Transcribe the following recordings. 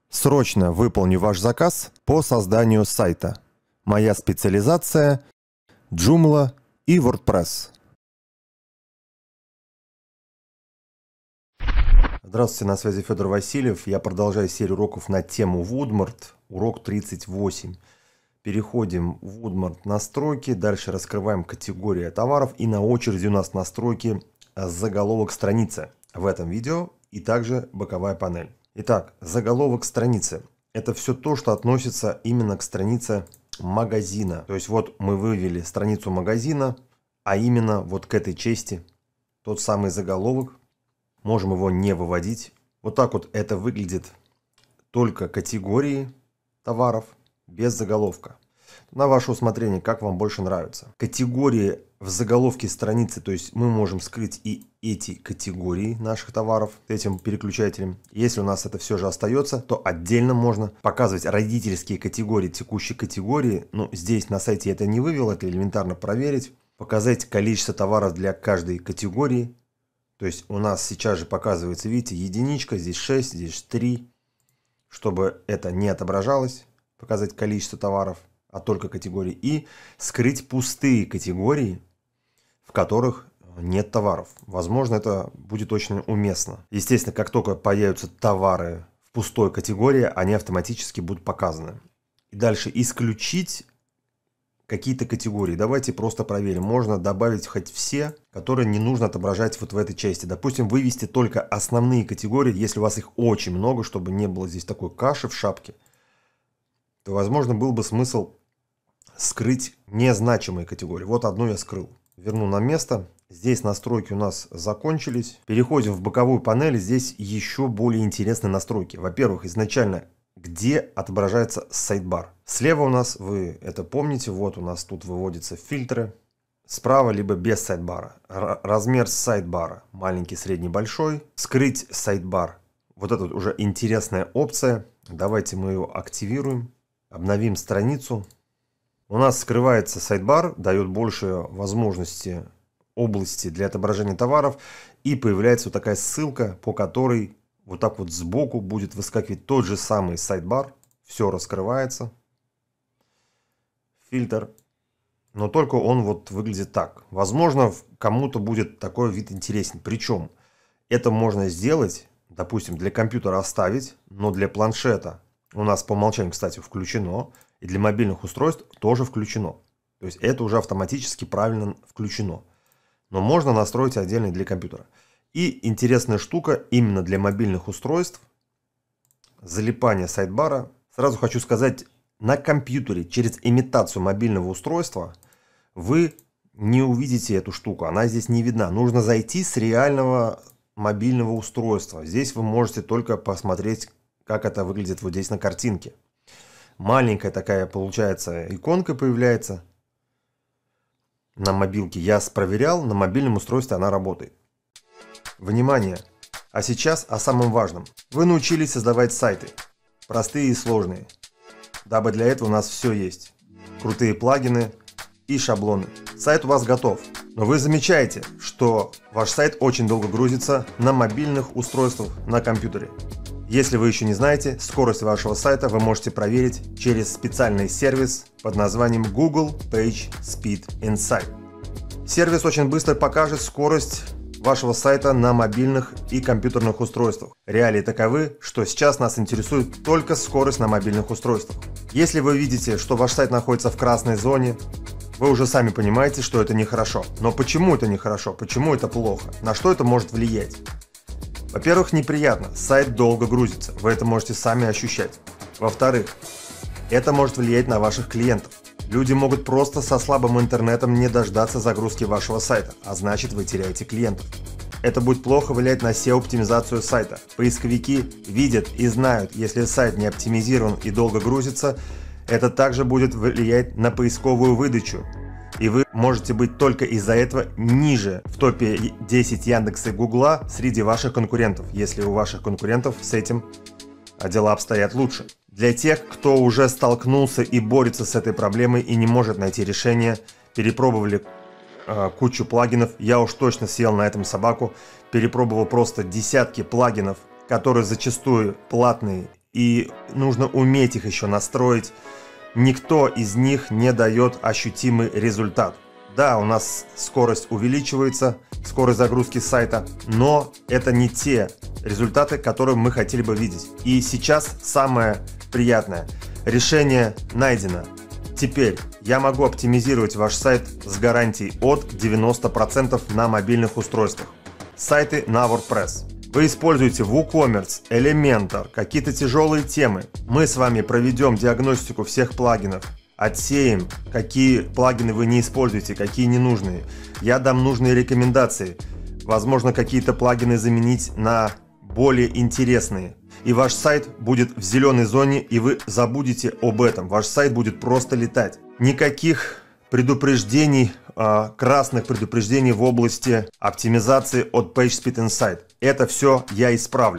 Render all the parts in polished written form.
Срочно выполню ваш заказ по созданию сайта. Моя специализация – Joomla и WordPress. Здравствуйте, на связи Федор Васильев. Я продолжаю серию уроков на тему Woodmart, урок 38. Переходим в Woodmart настройки, дальше раскрываем категории товаров и на очереди у нас настройки заголовок страницы в этом видео и также боковая панель. Итак, заголовок страницы. Это все то, что относится именно к странице магазина. То есть вот мы вывели страницу магазина, а именно вот к этой части тот самый заголовок. Можем его не выводить. Вот так вот это выглядит только категории товаров без заголовка. На ваше усмотрение, как вам больше нравится. Категории в заголовке страницы, то есть мы можем скрыть и эти категории наших товаров этим переключателем. Если у нас это все же остается, то отдельно можно показывать родительские категории, текущей категории. Но здесь на сайте я это не вывел, это элементарно проверить. Показать количество товаров для каждой категории. То есть у нас сейчас же показывается, видите, единичка, здесь 6, здесь 3. Чтобы это не отображалось, показать количество товаров, а только категории. И скрыть пустые категории, в которых нет товаров. Возможно, это будет очень уместно. Естественно, как только появятся товары в пустой категории, они автоматически будут показаны. И дальше исключить какие-то категории. Давайте просто проверим. Можно добавить хоть все, которые не нужно отображать вот в этой части. Допустим, вывести только основные категории, если у вас их очень много, чтобы не было здесь такой каши в шапке, то, возможно, был бы смысл скрыть незначимые категории. Вот одну я скрыл. Верну на место. Здесь настройки у нас закончились. Переходим в боковую панель. Здесь еще более интересные настройки. Во-первых, изначально, где отображается сайдбар. Слева у нас, вы это помните, вот у нас тут выводятся фильтры. Справа либо без сайдбара. Размер сайдбара. Маленький, средний, большой. Скрыть сайдбар. Вот это уже интересная опция. Давайте мы ее активируем. Обновим страницу. У нас скрывается сайдбар, дает больше возможности области для отображения товаров. И появляется вот такая ссылка, по которой вот так вот сбоку будет выскакивать тот же самый сайдбар. Все раскрывается. Фильтр. Но только он вот выглядит так. Возможно, кому-то будет такой вид интересен. Причем это можно сделать, допустим, для компьютера оставить, но для планшета у нас по умолчанию, кстати, включено. И для мобильных устройств тоже включено. То есть это уже автоматически правильно включено. Но можно настроить отдельно для компьютера. И интересная штука именно для мобильных устройств. Залипание сайдбара. Сразу хочу сказать, на компьютере через имитацию мобильного устройства вы не увидите эту штуку. Она здесь не видна. Нужно зайти с реального мобильного устройства. Здесь вы можете только посмотреть, как это выглядит вот здесь на картинке. Маленькая такая, получается, иконка появляется на мобилке. Я проверял, на мобильном устройстве она работает. Внимание! А сейчас о самом важном. Вы научились создавать сайты. Простые и сложные. Дабы для этого у нас все есть. Крутые плагины и шаблоны. Сайт у вас готов. Но вы замечаете, что ваш сайт очень долго грузится на мобильных устройствах на компьютере. Если вы еще не знаете, скорость вашего сайта вы можете проверить через специальный сервис под названием Google Page Speed Insight. Сервис очень быстро покажет скорость вашего сайта на мобильных и компьютерных устройствах. Реалии таковы, что сейчас нас интересует только скорость на мобильных устройствах. Если вы видите, что ваш сайт находится в красной зоне, вы уже сами понимаете, что это нехорошо. Но почему это нехорошо? Почему это плохо? На что это может влиять? Во-первых, неприятно, сайт долго грузится, вы это можете сами ощущать. Во-вторых, это может влиять на ваших клиентов. Люди могут просто со слабым интернетом не дождаться загрузки вашего сайта, а значит вы теряете клиентов. Это будет плохо влиять на SEO-оптимизацию сайта. Поисковики видят и знают, если сайт не оптимизирован и долго грузится, это также будет влиять на поисковую выдачу. И вы можете быть только из-за этого ниже в топе 10 Яндекса и Гугла среди ваших конкурентов, если у ваших конкурентов с этим дела обстоят лучше. Для тех, кто уже столкнулся и борется с этой проблемой и не может найти решение, перепробовали кучу плагинов, я уж точно съел на этом собаку, перепробовал просто десятки плагинов, которые зачастую платные и нужно уметь их еще настроить. Никто из них не дает ощутимый результат. Да, у нас скорость увеличивается, скорость загрузки сайта, но это не те результаты, которые мы хотели бы видеть. И сейчас самое приятное. Решение найдено. Теперь я могу оптимизировать ваш сайт с гарантией от 90% на мобильных устройствах. Сайты на WordPress. Вы используете WooCommerce, Elementor, какие-то тяжелые темы. Мы с вами проведем диагностику всех плагинов. Отсеем, какие плагины вы не используете, какие ненужные. Я дам нужные рекомендации. Возможно, какие-то плагины заменить на более интересные. И ваш сайт будет в зеленой зоне, и вы забудете об этом. Ваш сайт будет просто летать. Никаких предупреждений, красных предупреждений в области оптимизации от PageSpeed Insight. Это все я исправлю.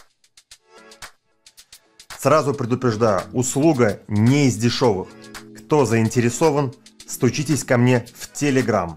Сразу предупреждаю, услуга не из дешевых. Кто заинтересован, стучитесь ко мне в Telegram.